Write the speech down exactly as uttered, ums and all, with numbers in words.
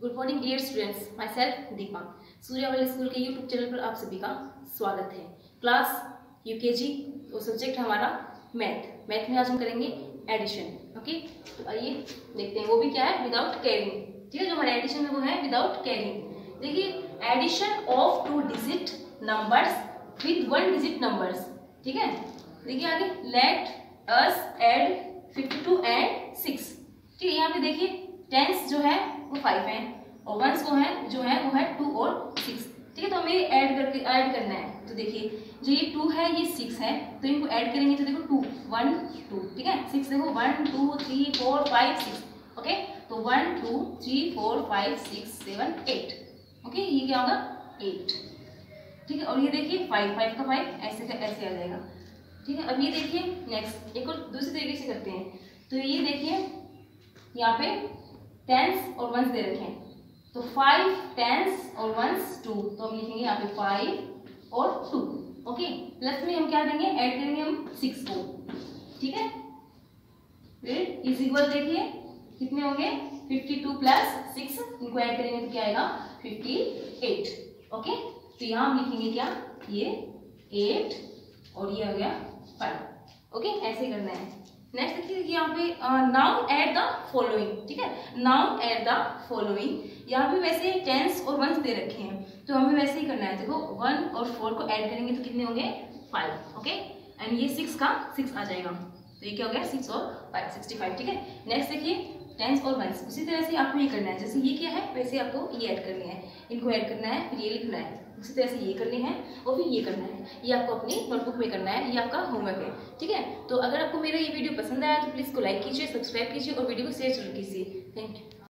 Good morning dear students, myself Deepa. Suryavali school के YouTube channel पर आप सभी का स्वागत है। क्लास यूकेजी और सब्जेक्ट हमारा मैथ। मैथ में आज हम करेंगे एडिशन। ओके, तो आइए देखते हैं वो भी क्या है, विदाउट कैरिंग। ठीक है, जो हमारा एडिशन है वो है विदाउट कैरिंग। देखिए, addition of two digit numbers with one digit numbers. ठीक है, देखिए आगे, let us add fifty two and six. ठीक है, यहाँ पे देखिए टेंस जो है वो फाइव है और वंस को है जो है वो है टू और सिक्स। ठीक है, तो हमें ऐड करके ऐड करना है। तो देखिए, जो ये टू है ये सिक्स है, तो इनको ऐड करेंगे तो देखो टू वन टू। ठीक है, सिक्स देखो one two three four five six. Okay, तो one two three four five six seven eight. Okay, ये क्या होगा, एट। ठीक है, और ये देखिए फाइव फाइव का फाइव ऐसे का ऐसे आ जाएगा। ठीक है, अब ये देखिए नेक्स्ट एक और दूसरे तरीके से करते हैं। तो ये देखिए यहाँ पे टेंस और वंस दे रखे हैं, तो फाइव टेंस और वंस टू, तो हम लिखेंगे यहाँ पे फाइव और टू। ओके, प्लस में हम क्या देंगे, ऐड करेंगे हम सिक्स को। ठीक है, फिर इज इक्वल देखिए कितने हो गए, फिफ्टी टू प्लस सिक्स, इनको ऐड करेंगे तो क्या आएगा, फिफ्टी एट। ओके, तो यहाँ हम लिखेंगे क्या, ये एट और ये हो गया फाइव। ओके, ऐसे करना है। नेक्स्ट देखिए यहाँ पे नाउ ऐड द फॉलोइंग। ठीक है, नाउ ऐड द फॉलोइंग। यहाँ पे वैसे टेंस और वंस दे रखे हैं, तो हमें वैसे ही करना है। देखो वन और फोर को ऐड करेंगे तो कितने होंगे, फाइव। ओके, एंड ये सिक्स का सिक्स आ जाएगा, तो ये क्या हो गया, सिक्स और फाइव सिक्सटी फाइव। ठीक है, नेक्स्ट देखिए टेंस और वंस, उसी तरह से आपको ये करना है। जैसे ये क्या है वैसे आपको ये ऐड करनी है, इनको ऐड करना है, फिर ये लिखना है, उसी तरह से ये करनी है और फिर ये करना है। ये आपको अपनी नोटबुक में करना है, ये आपका होमवर्क है। ठीक है, तो अगर आपको मेरा ये वीडियो पसंद आया तो प्लीज़ को लाइक कीजिए, सब्सक्राइब कीजिए और वीडियो को शेयर जरूर कीजिए। Thank you.